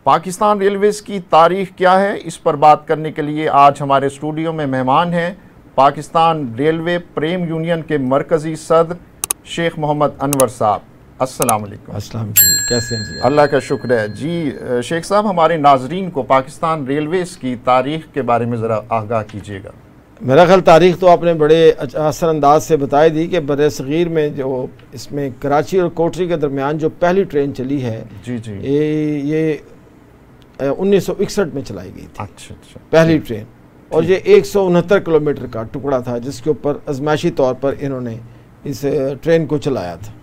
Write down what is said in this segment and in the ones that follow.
Pakistan Railways की तारीख क्या है, इस पर बात करने के लिए आज हमारे स्टूडियो में मेहमान हैं पाकिस्तान रेलवे प्रेम यूनियन के मरकज़ी सदर शेख मोहम्मद अनवर साहब। अस्सलाम वालेकुम। अस्सलाम जी, कैसे हैं जी? अल्लाह का शुक्र है जी। शेख साहब, हमारे नाजरीन को पाकिस्तान रेलवेज़ की तारीख के बारे में ज़रा आगाह कीजिएगा। मेरा ख्याल तारीख तो आपने बड़े असर अंदाज से बताई दी कि बर सग़ीर में जो इसमें कराची और कोटरी के दरमियान जो पहली ट्रेन चली है जी जी, ये 1961 में चलाई गई थी। अच्छा अच्छा, पहली ट्रेन, और ये 169 किलोमीटर का टुकड़ा था जिसके ऊपर आजमाइशी तौर पर इन्होंने इस ट्रेन को चलाया था।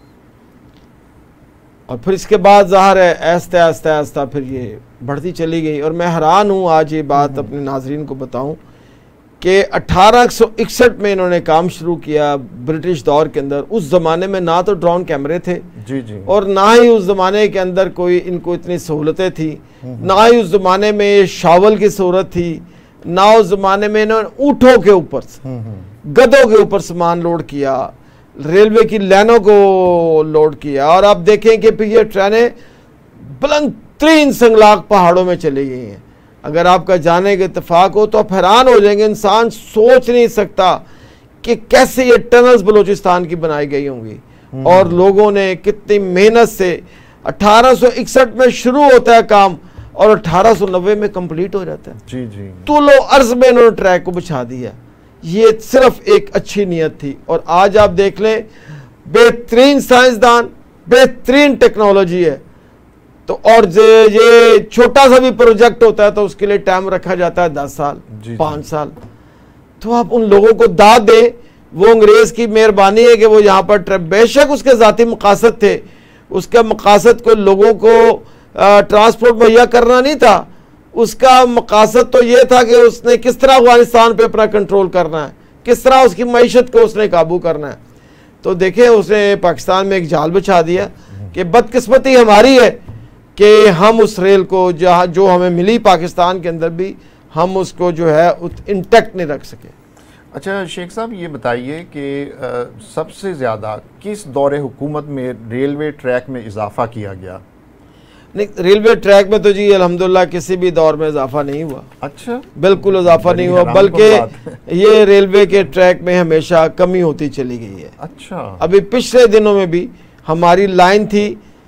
और फिर इसके बाद ज़ाहिर है आहिस्ता आहिस्ता आहिस्ता फिर ये बढ़ती चली गई। और मैं हैरान हूँ आज ये बात अपने नाजरीन को बताऊँ कि 1861 में इन्होंने काम शुरू किया ब्रिटिश दौर के अंदर। उस ज़माने में ना तो ड्रोन कैमरे थे जी जी, और ना ही उस ज़माने के अंदर कोई इनको इतनी सहूलतें थी, ना ही उस ज़माने में शावल की सूरत थी, ना उस ज़माने में इन्होंने ऊँटों के ऊपर गधों के ऊपर सामान लोड किया, रेलवे की लाइनों को लोड किया। और आप देखें कि फिर ये ट्रेनें बुलंद तरीन संगलाक पहाड़ों में चली गई हैं। अगर आपका जाने का इत्तेफाक हो तो आप हैरान हो जाएंगे, इंसान सोच नहीं सकता कि कैसे ये टनल्स बलूचिस्तान की बनाई गई होंगी और लोगों ने कितनी मेहनत से। 1861 में शुरू होता है काम और 1890 में कंप्लीट हो जाता है जी जी, तुलो अर्ज में इन्होंने ट्रैक को बिछा दिया। ये सिर्फ एक अच्छी नीयत थी। और आज आप देख लें, बेहतरीन साइंसदान, बेहतरीन टेक्नोलॉजी है, तो और ये छोटा सा भी प्रोजेक्ट होता है तो उसके लिए टाइम रखा जाता है 10 साल 5 साल। तो आप उन लोगों को दाद दें, वो अंग्रेज की मेहरबानी है कि वो यहाँ पर बेशक उसके ज़ाती मकासद थे, उसके मकासद को लोगों को ट्रांसपोर्ट मुहैया करना नहीं था, उसका मकासद तो ये था कि उसने किस तरह अफगानिस्तान पे अपना कंट्रोल करना है, किस तरह उसकी मईशत को उसने काबू करना है। तो देखें, उसने पाकिस्तान में एक जाल बिछा दिया कि बदकिस्मती हमारी है कि हम उस रेल को जहाँ जो हमें मिली पाकिस्तान के अंदर भी हम उसको जो है इंटैक्ट नहीं रख सके। अच्छा शेख साहब, ये बताइए कि सबसे ज़्यादा किस दौरे हुकूमत में रेलवे ट्रैक में इजाफा किया गया? नहीं, रेलवे ट्रैक में तो जी अल्हम्दुलिल्लाह किसी भी दौर में इजाफा नहीं हुआ। अच्छा, बिल्कुल इजाफा नहीं हुआ, बल्कि ये रेलवे के ट्रैक में हमेशा कमी होती चली गई है। अच्छा, अभी पिछले दिनों में भी हमारी लाइन थी,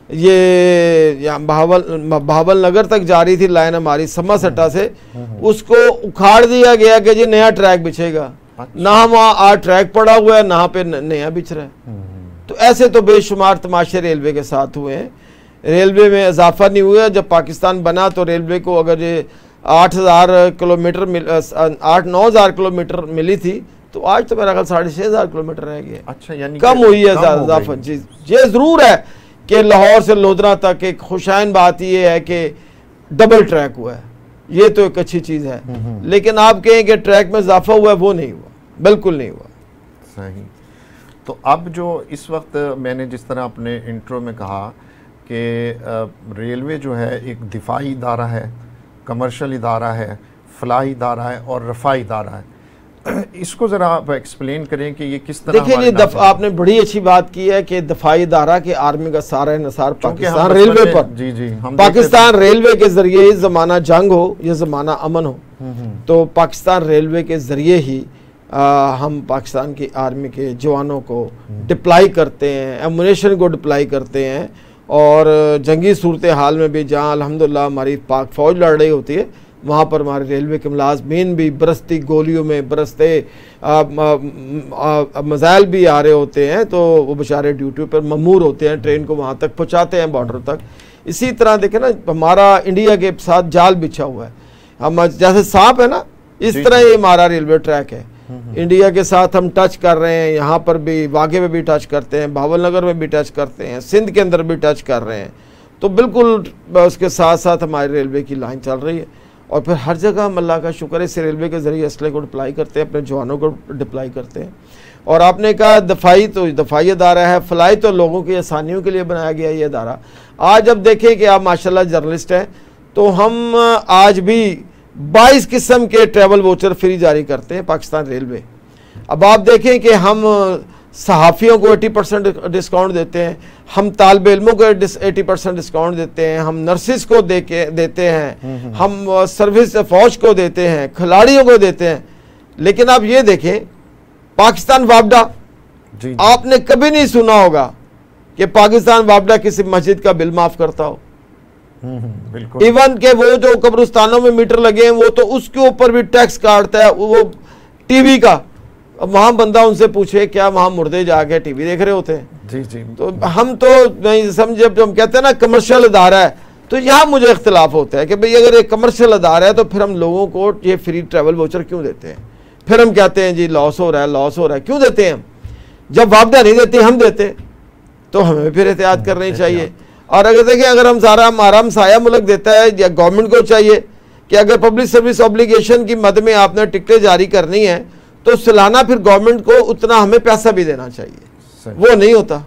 ये बहावल नगर तक जा रही थी लाइन हमारी समा सट्टा से, उसको उखाड़ दिया गया कि जी नया ट्रैक बिछेगा। अच्छा। ना वहाँ आज ट्रैक पड़ा हुआ है, ना पे नया बिछ रहा है। तो ऐसे तो बेशुमार तमाशे रेलवे के साथ हुए हैं। रेलवे में इजाफा नहीं हुआ। जब पाकिस्तान बना तो रेलवे को अगर ये 8,000 किलोमीटर 8-9,000 किलोमीटर मिली थी, तो आज तो मेरा ख्याल 6,500 किलोमीटर रह गया। अच्छा, यानी कम हुई है इजाफा जी। ये ज़रूर है कि लाहौर से लोधरा तक एक खुशाइन बात यह है कि डबल ट्रैक हुआ है, ये तो एक अच्छी चीज़ है। लेकिन आप कहें कि ट्रैक में इजाफा हुआ है, वो नहीं हुआ, बिल्कुल नहीं हुआ। सही। तो अब जो इस वक्त मैंने जिस तरह अपने इंट्रो में कहा कि रेलवे जो है एक दिफाई इदारा है, कमर्शियल इदारा है, फलाही इदारा है और रफ़ाई इदारा है, इसको ज़रा आप एक्सप्लेन करें कि ये किस तरह। देखिए, आपने बड़ी अच्छी बात की है कि दफाई इदारा के आर्मी का सारा इन्हिसार पाकिस्तान रेलवे पर। जी जी, पाकिस्तान रेलवे के जरिए ये ज़माना जंग हो, ये ज़माना अमन हो, तो पाकिस्तान रेलवे के ज़रिए ही हम पाकिस्तान की आर्मी के जवानों को डिप्लाई करते हैं, एमुनेशन को डिप्लाई करते हैं। और जंगी सूरत हाल में भी जहाँ अल्हम्दुलिल्लाह हमारी पाक फ़ौज लड़ रही होती है, वहाँ पर हमारे रेलवे के मुलाज़मीन भी बरसती गोलियों में, बरसते मिसाइल भी आ रहे होते हैं, तो वो बेचारे ड्यूटी पर ममूर होते हैं, ट्रेन को वहाँ तक पहुँचाते हैं, बॉर्डर तक। इसी तरह देखें ना, हमारा इंडिया के साथ जाल बिछा हुआ है, हम जैसे सांप है ना, इस तरह ये हमारा रेलवे ट्रैक है। इंडिया के साथ हम टच कर रहे हैं, यहाँ पर भी वाक़े में भी टच करते हैं, बहावलनगर में भी टच करते हैं, सिंध के अंदर भी टच कर रहे हैं। तो बिल्कुल उसके साथ साथ हमारी रेलवे की लाइन चल रही है। और फिर हर जगह हम अल्लाह का शुक्र है इस रेलवे के ज़रिए असले को डिप्लाई करते हैं, अपने जवानों को डिप्लाई करते हैं। और आपने कहा दफाई, तो दफाई अदारा है, फलाई तो लोगों की आसानियों के लिए बनाया गया ये अदारा। आज जब देखें कि आप माशाल्लाह जर्नलिस्ट हैं, तो हम आज भी 22 किस्म के ट्रैवल वोचर फ्री जारी करते हैं पाकिस्तान रेलवे। अब आप देखें कि हम सहाफ़ियों को 80% डिस्काउंट देते हैं, हम तालिब इल्मों को 80% डिस्काउंट देते हैं, हम नर्सिस को देते हैं, हम सर्विस फौज को देते हैं, खिलाड़ियों को देते हैं। लेकिन आप ये देखें पाकिस्तान वापडा, आपने कभी नहीं सुना होगा कि पाकिस्तान वापडा किसी मस्जिद का बिल माफ करता हो। बिल्कुल। इवन के वो जो कब्रिस्तानों में मीटर लगे हैं वो तो उसके ऊपर भी टैक्स काटता है, वो टीवी का। अब वहां बंदा उनसे पूछे क्या वहां मुर्दे जाके टीवी देख रहे होते हैं? जी जी। तो हम तो नहीं समझे, जब हम कहते हैं ना कमर्शियल अदारा है, तो यहाँ मुझे इख्तिलाफ होता है कि भाई अगर एक कमर्शियल अदारा है तो फिर हम लोगों को ये फ्री ट्रैवल वाउचर क्यों देते हैं? फिर हम कहते हैं जी लॉस हो रहा है, लॉस हो रहा है। क्यों देते हैं हम? जब वापडा नहीं देते हम देते, तो हमें फिर एहतियात करनी चाहिए। और अगर देखें, अगर हम सारा हमारा हमसाया मुल्क देता है, या गवर्नमेंट को चाहिए कि अगर पब्लिक सर्विस ऑब्लिगेशन की मद में आपने टिकटें जारी करनी है तो सालाना फिर गवर्नमेंट को उतना हमें पैसा भी देना चाहिए। वो नहीं होता,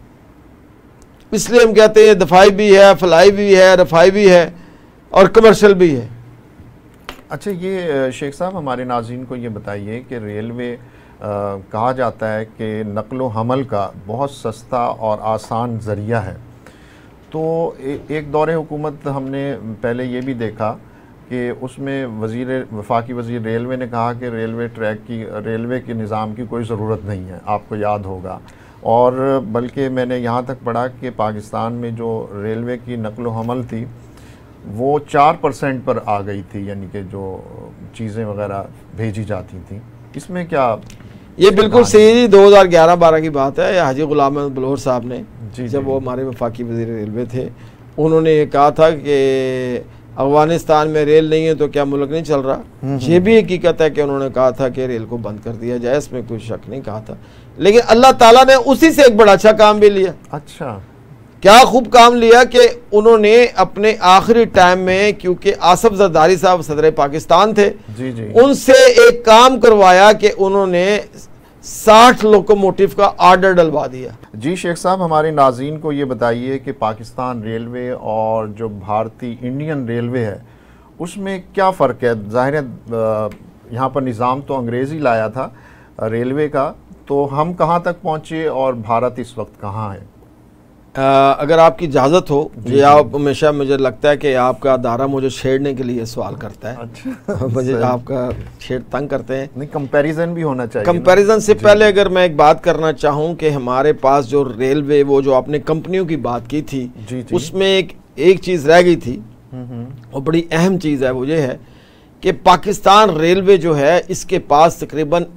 इसलिए हम कहते हैं दफाई भी है, फलाई भी है, रफाई भी है और कमर्शियल भी है। अच्छा, ये शेख साहब हमारे नाज़रीन को ये बताइए कि रेलवे कहा जाता है कि नक़्लो हमल का बहुत सस्ता और आसान ज़रिया है। तो एक दौरे हुकूमत हमने पहले ये भी देखा कि उसमें वफाकी वज़ीर रेलवे ने कहा कि रेलवे के निज़ाम की कोई ज़रूरत नहीं है, आपको याद होगा। और बल्कि मैंने यहाँ तक पढ़ा कि पाकिस्तान में जो रेलवे की नक़्लो हमल थी वो 4% पर आ गई थी, यानी कि जो चीज़ें वगैरह भेजी जाती थी। इसमें क्या? ये बिल्कुल सही 2011-12 की बात है। हाजी गुलाम अहमद बलोच साहब ने, जब वो हमारे वफाकी वज़ीर रेलवे थे, उन्होंने ये कहा था कि अफगानिस्तान में रेल नहीं है तो क्या मुल्क नहीं चल रहा। ये भी हकीकत है कि उन्होंने कहा था कि रेल को बंद कर दिया जाए, इसमें कोई शक नहीं कहा था। लेकिन अल्लाह ताला ने उसी से एक बड़ा अच्छा काम भी लिया। अच्छा, क्या खूब काम लिया कि उन्होंने अपने आखिरी टाइम में, क्योंकि आसफ जरदारी साहब सदर पाकिस्तान थे, जी जी, उनसे एक काम करवाया कि उन्होंने 60 लोकोमोटिव का ऑर्डर डलवा दिया। जी शेख साहब, हमारे नाज़रीन को ये बताइए कि पाकिस्तान रेलवे और जो भारतीय इंडियन रेलवे है उसमें क्या फ़र्क है? ज़ाहिर है यहाँ पर निज़ाम तो अंग्रेज़ी लाया था रेलवे का, तो हम कहाँ तक पहुँचे और भारत इस वक्त कहाँ है? अगर आपकी इजाज़त हो, ये आप हमेशा, मुझे लगता है कि आपका अदारा मुझे छेड़ने के लिए सवाल करता है। अच्छा, मुझे आपका छेड़ तंग करते हैं। नहीं, कंपैरिजन भी होना चाहिए। कंपैरिजन से पहले अगर मैं एक बात करना चाहूँ कि हमारे पास जो रेलवे, वो जो आपने कंपनियों की बात की थी, उसमें एक चीज़ रह गई थी और बड़ी अहम चीज़ है, वो ये है कि पाकिस्तान रेलवे जो है इसके पास तकरीबन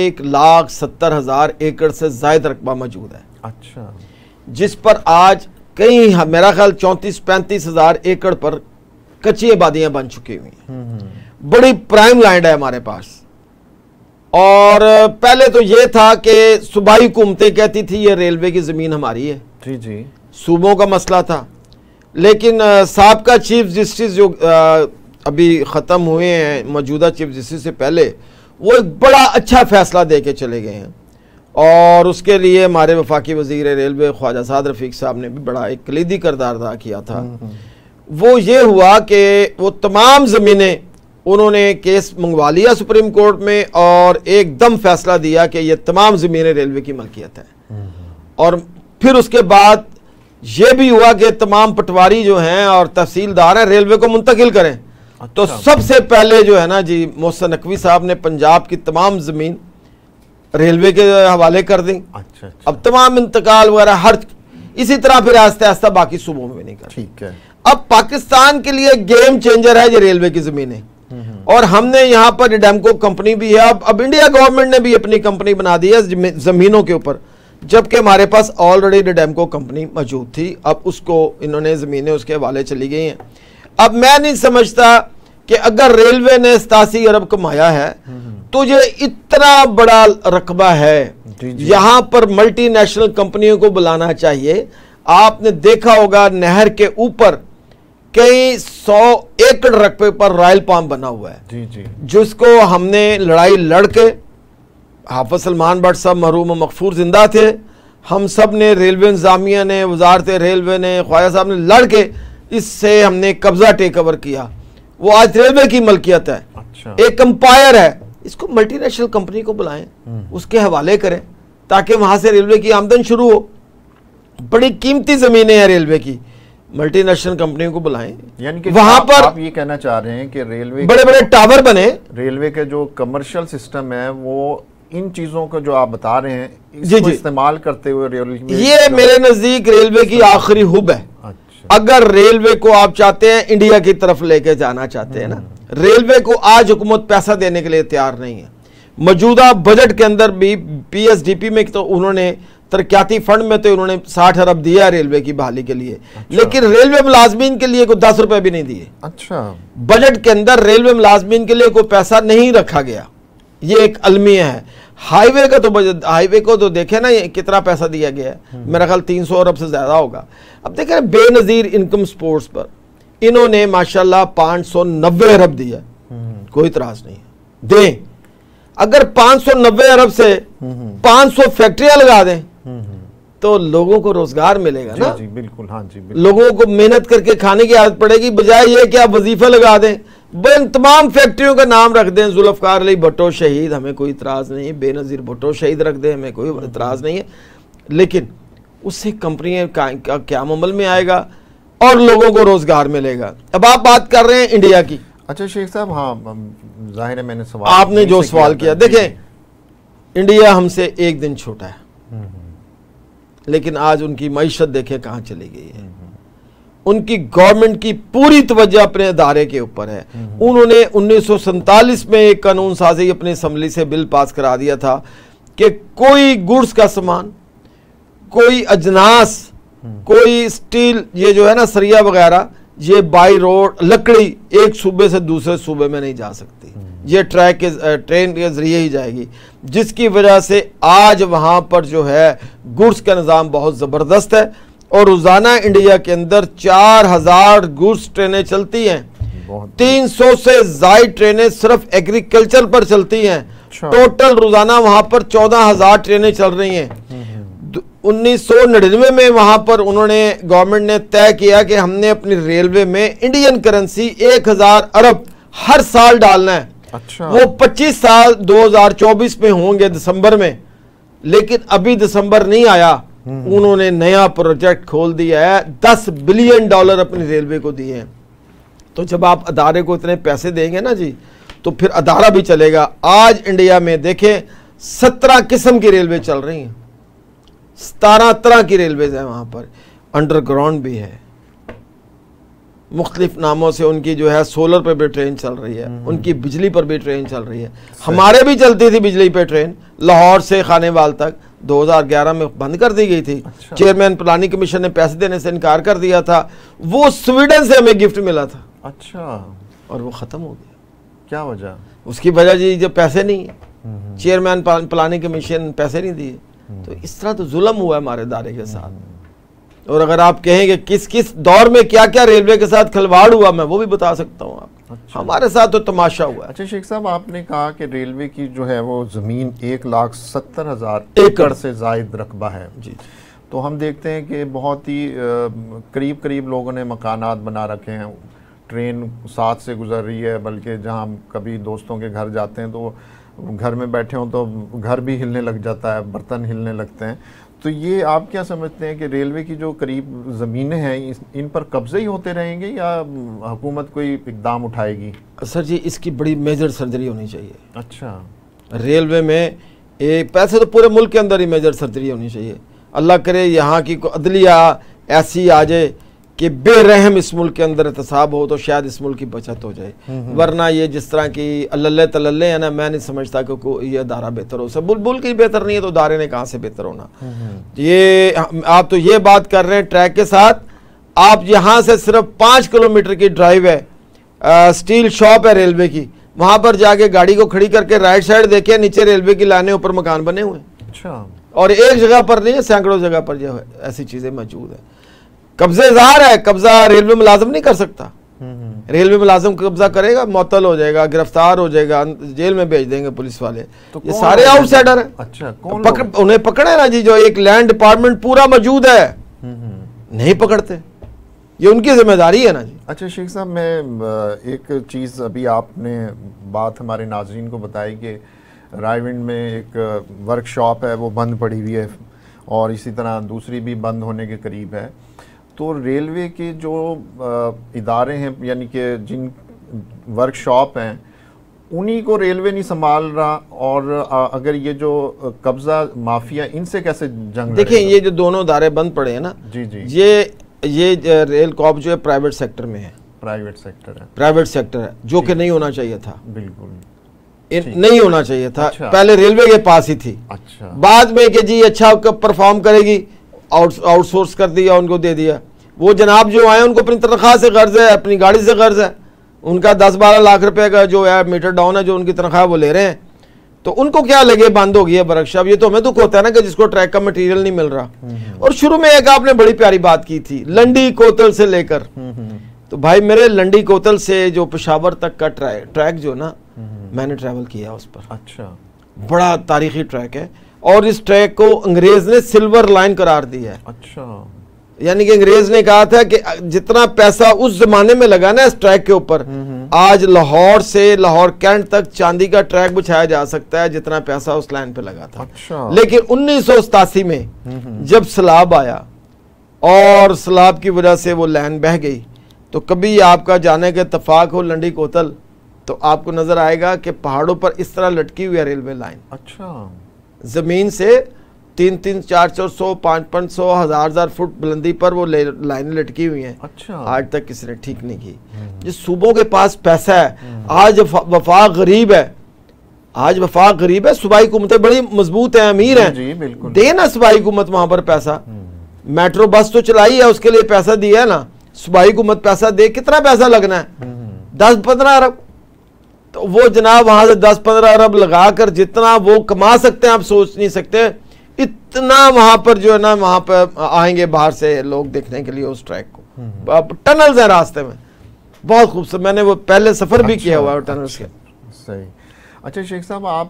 1,70,000 एकड़ से ज़ायद रकबा मौजूद है। अच्छा, जिस पर आज कई, मेरा ख्याल 34-35 हज़ार एकड़ पर कच्ची आबादियां बन चुकी हुई हैं। बड़ी प्राइम लैंड है हमारे पास। और पहले तो ये था कि सूबाई हुकूमतें कहती थी ये रेलवे की ज़मीन हमारी है, जी जी, सूबों का मसला था। लेकिन साबका चीफ जस्टिस जो अभी ख़त्म हुए हैं, मौजूदा चीफ जस्टिस से पहले, वो एक बड़ा अच्छा फैसला दे के चले गए हैं। और उसके लिए हमारे वफाकी वज़ीर रेलवे ख्वाजा साद रफ़ीक साहब ने भी बड़ा एक कलीदी किरदार अदा किया था। वो ये हुआ कि वो तमाम ज़मीनें उन्होंने केस मंगवा लिया सुप्रीम कोर्ट में और एकदम फैसला दिया कि ये तमाम ज़मीनें रेलवे की मलकियत है। और फिर उसके बाद ये भी हुआ कि तमाम पटवारी जो हैं और तहसीलदार हैं रेलवे को मुंतकिल करें। तो सबसे पहले जो है ना जी, मोहसिन नकवी साहब ने पंजाब की तमाम ज़मीन रेलवे के हवाले कर दी। अच्छा। अब तमाम इंतकाल वगैरह हर, इसी तरह फिर आस्ते आस्ते बाकी सूबों में भी नहीं कर। ठीक है। अब पाकिस्तान के लिए गेम चेंजर है ये रेलवे की जमीनें। और हमने यहाँ पर रिडेम्को कंपनी भी है। अब इंडिया गवर्नमेंट ने भी अपनी कंपनी बना दी है जमीनों के ऊपर, जबकि हमारे पास ऑलरेडी रिडेम्को कंपनी मौजूद थी। अब उसको इन्होंने ज़मीनें उसके हवाले चली गई हैं। अब मैं नहीं समझता कि अगर रेलवे ने 87 अरब कमाया है तो ये इतना बड़ा रकबा है, यहाँ पर मल्टीनेशनल कंपनियों को बुलाना चाहिए। आपने देखा होगा नहर के ऊपर कई 100 एकड़ रकबे पर रॉयल पाम बना हुआ है, जी जी, जिसको हमने लड़ाई लड़के, हाफिज सलमान भट्ट साहब मरहूम मगफूर जिंदा थे, हम सब ने, रेलवे इंतजामिया ने, वजारत रेलवे ने, ख्वाजा साहब ने लड़के इससे हमने कब्जा टेक ओवर किया। वो आज रेलवे की मलकियत है। अच्छा। एक अंपायर है, इसको मल्टीनेशनल कंपनी को बुलाएं, उसके हवाले करें। ताकि वहां से रेलवे की आमदन शुरू हो। बड़ी कीमती जमीनें हैं रेलवे की, मल्टीनेशनल कंपनियों को बुलाएं, यानी कि वहां पर आप ये कहना चाह रहे हैं कि रेलवे बड़े बड़े टावर बने। रेलवे के जो कमर्शियल सिस्टम है वो इन चीजों को जो आप बता रहे हैं जी, इसको जी। इस्तेमाल करते हुए रेलवे, ये मेरे नजदीक रेलवे की आखिरी हुब है। अच्छा, अगर रेलवे को आप चाहते हैं इंडिया की तरफ लेके जाना चाहते हैं ना, रेलवे को आज हुकूमत पैसा देने के लिए तैयार नहीं है। मौजूदा बजट के अंदर भी पीएसडीपी में तो उन्होंने तरक्याती फंड में तो उन्होंने 60 अरब दिया रेलवे की बहाली के लिए, लेकिन रेलवे मुलाजमीन के लिए कोई 10 रुपए भी नहीं दिए। अच्छा, बजट के अंदर रेलवे मुलाजमीन के लिए कोई पैसा नहीं रखा गया, ये एक अलमिया है। हाईवे का तो बजट, हाईवे को तो देखे ना ये कितना पैसा दिया गया है, मेरा ख्याल 300 अरब से ज्यादा होगा। अब देखें बेनजीर इनकम स्पोर्ट्स पर इन्होंने माशाल्लाह 590 अरब दिया, कोई इतराज नहीं है, दें। अगर 590 अरब से 500 फैक्ट्रियां लगा दें तो लोगों को रोजगार मिलेगा ना। जी बिल्कुल, हाँ जी बिल्कुल। लोगों को मेहनत करके खाने की आदत पड़ेगी, बजाय ये कि आप वजीफा लगा दें। इन तमाम फैक्ट्रियों का नाम रख दें, जुल्फकार अली भुट्टो शहीद, हमें कोई इतराज नहीं है, बेनजीर भुट्टो शहीद रख दें, हमें कोई इतराज नहीं है, लेकिन उससे कंपनियां का क्या अमल में आएगा और लोगों को रोजगार मिलेगा। अब आप बात कर रहे हैं इंडिया की। अच्छा शेख साहब, हाँ जाहिर है मैंने सवाल आपने जो सवाल किया, देखें इंडिया हमसे एक दिन छोटा है, लेकिन आज उनकी मईशत देखें कहाँ चली गई है। उनकी गवर्नमेंट की पूरी तवज्जो अपने अदारे के ऊपर है। उन्होंने 1947 में एक कानून साजी अपनी असम्बली से बिल पास करा दिया था कि कोई गुड्स का सामान, कोई अजनास, कोई स्टील, ये जो है ना सरिया वगैरह, ये बाई रोड लकड़ी एक सूबे से दूसरे सूबे में नहीं जा सकती, ये ट्रैक के ट्रेन के जरिए ही जाएगी, जिसकी वजह से आज वहां पर जो है गुड्स का निज़ाम बहुत ज़बरदस्त है। और रोजाना इंडिया के अंदर 4000 गुड्स ट्रेनें चलती हैं, 300 से ज्यादा ट्रेनें सिर्फ एग्रीकल्चर पर चलती हैं। टोटल रोजाना वहां पर 14000 ट्रेनें चल रही हैं। 1999 में वहां पर उन्होंने गवर्नमेंट ने तय किया कि हमने अपनी रेलवे में इंडियन करेंसी 1000 अरब हर साल डालना है। अच्छा। वो 25 साल 2024 में होंगे दिसंबर में, लेकिन अभी दिसंबर नहीं आया। उन्होंने नया प्रोजेक्ट खोल दिया है, $10 बिलियन अपनी रेलवे को दिए हैं। तो जब आप अदारे को इतने पैसे देंगे ना जी, तो फिर अदारा भी चलेगा। आज इंडिया में देखें 17 किस्म की रेलवे चल रही हैं, 17 तरह की रेलवेज है वहां पर, अंडरग्राउंड भी है, मुख्तलिफ नामों से उनकी जो है, सोलर पर भी ट्रेन चल रही है, उनकी बिजली पर भी ट्रेन चल रही है। हमारे भी चलती थी बिजली पे ट्रेन, लाहौर से खानेवाल तक 2011 में बंद कर दी गई थी। अच्छा। चेयरमैन प्लानिंग कमीशन ने पैसे देने से इनकार कर दिया था। वो स्वीडन से हमें गिफ्ट मिला था। अच्छा। और वो खत्म हो गया। क्या वजह? उसकी वजह जी जब पैसे नहीं है, चेयरमैन प्लानिंग कमीशन पैसे नहीं दिए, तो इस तरह तो जुल्म हुआ है हमारे इदारे के साथ। और अगर आप कहेंगे किस किस दौर में क्या क्या रेलवे के साथ खिलवाड़ हुआ, मैं वो भी बता सकता हूँ आपको। अच्छा। हमारे साथ तो तमाशा हुआ। अच्छा शेख साहब, आपने कहा कि रेलवे की जो है वो ज़मीन 1,70,000 एकड़ से जायद रकबा है जी। तो हम देखते हैं कि बहुत ही करीब करीब लोगों ने मकानात बना रखे हैं, ट्रेन साथ से गुजर रही है, बल्कि जहाँ हम कभी दोस्तों के घर जाते हैं तो घर में बैठे हों तो घर भी हिलने लग जाता है, बर्तन हिलने लगते हैं। तो ये आप क्या समझते हैं कि रेलवे की जो करीब ज़मीनें हैं इन पर कब्जे ही होते रहेंगे या हुकूमत कोई इकदाम उठाएगी? सर जी, इसकी बड़ी मेजर सर्जरी होनी चाहिए। अच्छा। रेलवे में पैसे तो पूरे मुल्क के अंदर ही मेजर सर्जरी होनी चाहिए। अल्लाह करे यहाँ की अदलिया ऐसी आ जाए कि बेरहम इस मुल्क के अंदर एहतसाब हो, तो शायद इस मुल्क की बचत हो जाए। वरना ये जिस तरह की अल्लल्ले तल्लल्ले है ना, मैं नहीं समझता कि ये अदारा बेहतर हो। सब बुलबुल की बेहतर नहीं है तो अदारे ने कहाँ से बेहतर होना। ये आप तो ये बात कर रहे हैं ट्रैक के साथ, आप यहाँ से सिर्फ 5 किलोमीटर की ड्राइव है, स्टील शॉप है रेलवे की, वहां पर जाके गाड़ी को खड़ी करके राइट साइड देखे, नीचे रेलवे की लाइनें, ऊपर मकान बने हुए। अच्छा। और एक जगह पर नहीं है, सैकड़ों जगह पर जो है ऐसी चीजें मौजूद है। कब्जेदार है, कब्जा रेलवे मुलाजिम नहीं कर सकता। रेलवे मुलाजिम कब्जा करेगा, मुअत्तल हो जाएगा, गिरफ्तार हो जाएगा, जेल में भेज देंगे पुलिस वाले। तो ये सारे आउटसाइडर हैं। अच्छा, कौन उन्हें पकड़े ना जी, जो एक लैंड डिपार्टमेंट पूरा मौजूद है, नहीं पकड़ते, ये उनकी जिम्मेदारी है ना जी। अच्छा शेख साहब, मैं एक चीज़ अभी आपने बात हमारे नाज़रीन को बताई कि रायविंड में एक वर्कशॉप है वो बंद पड़ी हुई है, और इसी तरह दूसरी भी बंद होने के करीब है। तो रेलवे के जो इदारे हैं, यानी कि जिन वर्कशॉप हैं, उन्हीं को रेलवे नहीं संभाल रहा, और अगर ये जो कब्जा माफिया, इनसे कैसे जंग? देखिए, ये जो दोनों इदारे बंद पड़े हैं ना, जी जी, ये रेल कॉप जो है प्राइवेट सेक्टर में है, प्राइवेट सेक्टर है, प्राइवेट सेक्टर है, जो कि नहीं होना चाहिए था, बिल्कुल नहीं होना चाहिए था। अच्छा। पहले रेलवे के पास ही थी, अच्छा, बाद में कि जी अच्छा परफॉर्म करेगी, आउटसोर्स कर दिया, उनको दे दिया। वो जनाब जो आए उनको अपनी तनख्वाह से गर्ज है, अपनी गाड़ी से गर्ज है, उनका 10-12 लाख रुपए का जो है मीटर डाउन है, जो उनकी तनख्वाह वो ले रहे हैं। तो उनको क्या लगे बंद हो गई है वर्कशॉप? ये तो हमें दुख होता है ना कि जिसको ट्रैक का मटेरियल नहीं मिल रहा। और शुरू में एक आपने बड़ी प्यारी बात की थी, लंडी कोतल से लेकर, तो भाई मेरे लंडी कोतल से जो पेशावर तक का ट्रैक जो ना, मैंने ट्रैवल किया उस पर। अच्छा, बड़ा तारीखी ट्रैक है, और इस ट्रैक को अंग्रेज ने सिल्वर लाइन करार दिया है। अच्छा, यानी कि अंग्रेज ने कहा था कि जितना पैसा उस जमाने में लगा ना इस ट्रैक के ऊपर, आज लाहौर से लाहौर कैंट तक चांदी का ट्रैक बिछाया जा सकता है जितना पैसा उस लाइन पे लगा था। अच्छा। लेकिन 1987 में जब सैलाब आया और सैलाब की वजह से वो लाइन बह गई, तो कभी आपका जाने के इत्तेफाक हो लंडी कोतल, तो आपको नजर आएगा कि पहाड़ों पर इस तरह लटकी हुई है रेलवे लाइन। अच्छा, जमीन से 3-3, 400, 100, 500, 1000 फुट बुलंदी पर वो लाइनें लटकी हुई हैं। अच्छा, आज तक किसी ने ठीक नहीं की। जिस सूबों के पास पैसा है, आज वफाक गरीब है, आज वफाक गरीब है, सूबाई हुकूमतें बड़ी मजबूत हैं, अमीर हैं, जी बिल्कुल, दे ना सूबाई हुकूमत वहां पर पैसा। मेट्रो बस तो चलाई है, उसके लिए पैसा दिया है ना, सूबाई हुकूमत पैसा दे। कितना पैसा लगना है? 10-15 अरब। तो वो जनाब वहां से 10-15 अरब लगाकर जितना वो कमा सकते हैं आप सोच नहीं सकते। इतना वहां पर जो है ना, वहां पर आएंगे बाहर से लोग देखने के लिए उस ट्रैक को। टनल्स है रास्ते में, बहुत खूबसूरत, मैंने वो पहले सफर भी किया हुआ है टनल्स के। सही। अच्छा शेख साहब, आप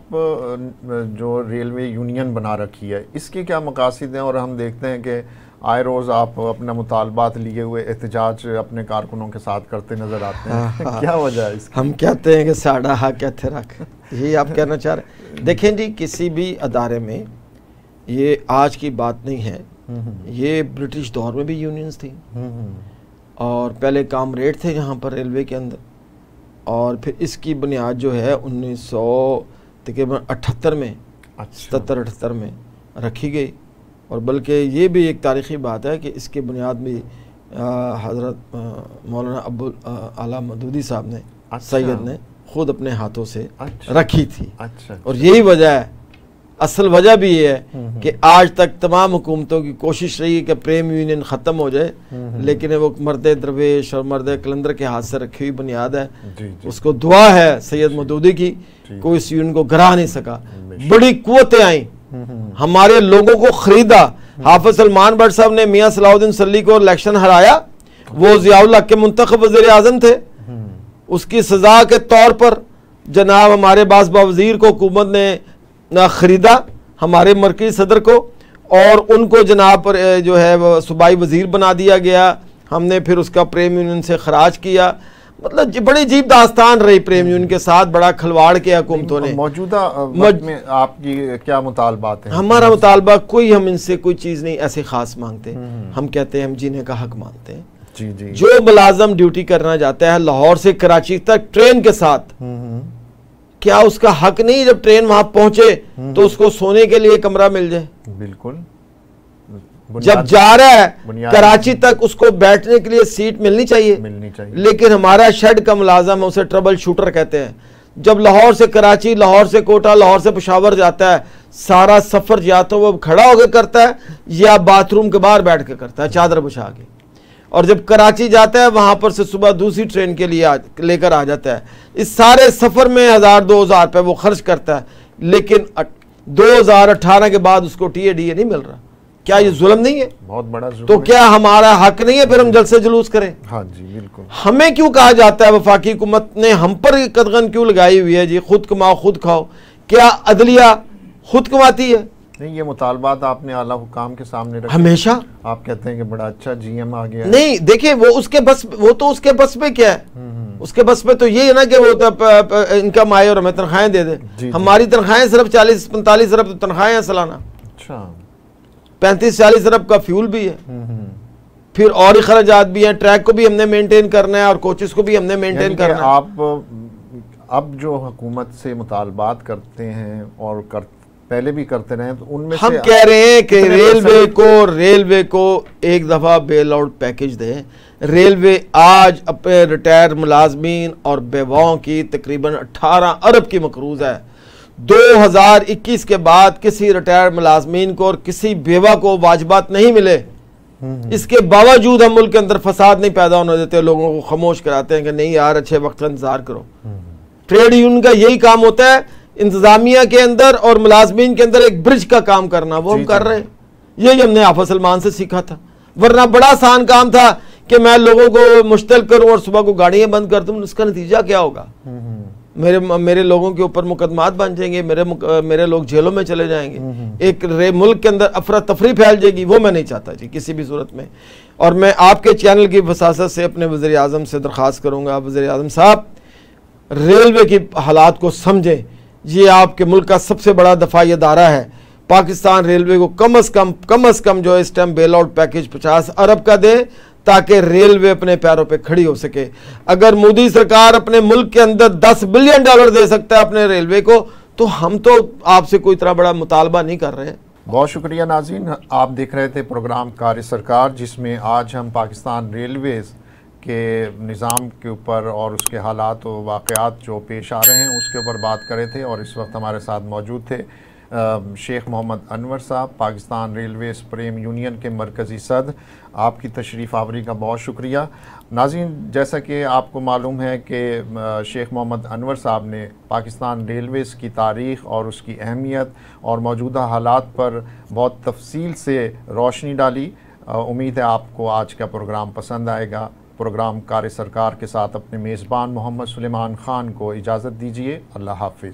जो रेलवे यूनियन बना रखी है, इसके क्या मकासद हैं? और हम देखते हैं कि आए रोज़ आप अपना मुतालबात लिए हुए एहतजाज अपने कारकुनों के साथ करते नजर आते हैं। क्या वजह है इसकी? हम कहते हैं कि साड़ा हा कहते रख, यही आप कहना चाह रहे हैं। देखें जी, किसी भी अदारे में, ये आज की बात नहीं है, ये ब्रिटिश दौर में भी यूनियंस थी, और पहले कामरेड थे यहाँ पर रेलवे के अंदर, और फिर इसकी बुनियाद जो है 1978 में, 77-78 में रखी गई। और बल्कि ये भी एक तारीख़ी बात है कि इसकी बुनियाद भी हज़रत मौलाना अब्दुल आला मदूदी साहब ने, सैयद ने खुद अपने हाथों से रखी थी। और यही वजह है, असल वजह भी ये है कि आज तक तमाम हुकूमतों की कोशिश रही है कि प्रेम यूनियन ख़त्म हो जाए, लेकिन वो मर्द दरवेश और मर्द कलंदर के हाथ से रखी हुई बुनियाद है। उसको दुआ है सैयद मदूदी की, कोई इस यूनियन को गिरा नहीं सका। बड़ी कुव्वतें आई, हमारे लोगों को खरीदा। हाफिज सलमान भट्ट साहब ने मियाँ सलाउद्दीन सल्ली को इलेक्शन हराया, वो ज़ियाउल हक के मुंतखब वज़ीर आज़म थे। उसकी सजा के तौर पर जनाब हमारे बासबा वज़ीर को हुकूमत ने खरीदा, हमारे मरकज़ी सदर को, और उनको जनाब पर जो है वो सूबाई वज़ीर बना दिया गया। हमने फिर उसका प्रेम यूनियन से खराज किया। मतलब बड़ी अजीब दास्तान रही प्रेम यूनियन के साथ, बड़ा खलवाड़ किया हुकूमतों ने। मौजूदा वक्त में आपकी क्या मुतालबात है? हमारा मुतालबा कोई, हम इनसे कोई चीज़ नहीं ऐसे खास मांगते। हम कहते हैं हम जीने का हक मांगते हैं। जी जी। जो मुलाजम ड्यूटी करना चाहता है लाहौर से कराची तक ट्रेन के साथ, क्या उसका हक नहीं जब ट्रेन वहां पहुंचे तो उसको सोने के लिए कमरा मिल जाए? बिल्कुल। जब जा रहा है कराची तक उसको बैठने के लिए सीट मिलनी चाहिए। लेकिन हमारा शेड का मुलाजम है, उसे ट्रबल शूटर कहते हैं। जब लाहौर से कराची, लाहौर से कोटा, लाहौर से पेशावर जाता है, सारा सफर या तो वो खड़ा होकर करता है या बाथरूम के बाहर बैठ के करता है चादर बिछा के। और जब कराची जाता है वहां पर से सुबह दूसरी ट्रेन के लिए लेकर आ जाता है। इस सारे सफर में 1000-2000 रुपये वो खर्च करता है, लेकिन 2018 के बाद उसको टीए नहीं मिल रहा। क्या ये जुल्म नहीं है? बहुत बड़ा जुल्म। तो क्या हमारा हक नहीं है फिर हम जलसे जुलूस करें? हाँ जी बिल्कुल। हमें क्यों कहा जाता है, वफाकी हुकूमत ने हम पर कदगन क्यों लगाई हुई है जी, खुद कमाओ खुद खाओ? क्या अदलिया खुद कमाती है? नहीं, ये मुतालबात आपने आला हुकाम के सामने रखे। हमेशा आप कहते हैं कि बड़ा अच्छा जीएम आ गया। नहीं, देखिए वो उसके बस, वो तो उसके बस में क्या है, उसके बस में तो ये है ना कि वो इनकम आए और हमें तनख्वाहें दे दे। हमारी तनख्वाहें सिर्फ 40-45 अरब तनख्वाहें हैं सालाना। अच्छा, 35-40 अरब का फ्यूल भी है, फिर और ही खर्चात भी हैं। ट्रैक को भी हमने मेंटेन करना है और कोचेस को भी हमने मेंटेन करना है। आप अब जो हुकूमत से मुतालबात करते हैं और पहले भी करते रहे, तो उनमें हम से कह रहे हैं कि रेलवे को एक दफा बेल आउट पैकेज दें। रेलवे आज अपने रिटायर मुलाजमीन और बेवाओं की तकरीबन 18 अरब की मकरूज है। 2021 के बाद किसी रिटायर मुलाजमीन को और किसी बेवा को वाजिबात नहीं मिले। इसके बावजूद हम मुल्क के अंदर फसाद नहीं पैदा होने देते, लोगों को खामोश कराते हैं कि नहीं यार अच्छे वक्त का इंतजार करो। ट्रेड यूनियन का यही काम होता है, इंतजामिया के अंदर और मुलाजमीन के अंदर एक ब्रिज का काम करना, वो हम कर रहे हैं। यही हमने आफा सलमान से सीखा था, वरना बड़ा आसान काम था कि मैं लोगों को मुश्तिल करूं और सुबह को गाड़ियां बंद कर दूं। उसका नतीजा क्या होगा? मेरे लोगों के ऊपर मुकदमात बन जाएंगे, मेरे लोग जेलों में चले जाएंगे, एक मुल्क के अंदर अफरा तफरी फैल जाएगी। वो मैं नहीं चाहता जी किसी भी सूरत में। और मैं आपके चैनल की वसासत से अपने वज़ीर आज़म से दरख्वास्त करूंगा, वज़ीर आज़म साहब रेलवे की हालात को समझें। ये आपके मुल्क का सबसे बड़ा दफाई अदारा है। पाकिस्तान रेलवे को कम अज़ कम जो इस टाइम बेल आउट पैकेज 50 अरब का दे, ताकि रेलवे अपने पैरों पे खड़ी हो सके। अगर मोदी सरकार अपने मुल्क के अंदर $10 बिलियन दे सकता है अपने रेलवे को, तो हम तो आपसे कोई इतना बड़ा मुतालबा नहीं कर रहे हैं। बहुत शुक्रिया नाज़रीन, आप देख रहे थे प्रोग्राम कार्य सरकार, जिसमें आज हम पाकिस्तान रेलवेज़ के निज़ाम के ऊपर और उसके हालात और वाक़यात जो पेश आ रहे हैं उसके ऊपर बात कर रहे थे। और इस वक्त हमारे साथ मौजूद थे शेख मोहम्मद अनवर साहब, पाकिस्तान रेलवे प्रेम यूनियन के मरकज़ी सदर। आपकी तशरीफ़ आवरी का बहुत शुक्रिया। नाज़रीन, जैसा कि आपको मालूम है कि शेख मोहम्मद अनवर साहब ने पाकिस्तान रेलवेज़ की तारीख़ और उसकी अहमियत और मौजूदा हालात पर बहुत तफसील से रोशनी डाली। उम्मीद है आपको आज का प्रोग्राम पसंद आएगा। प्रोग्राम कार्य सरकार के साथ अपने मेज़बान मोहम्मद सुलेमान ख़ान को इजाज़त दीजिए। अल्लाह हाफ़िज़।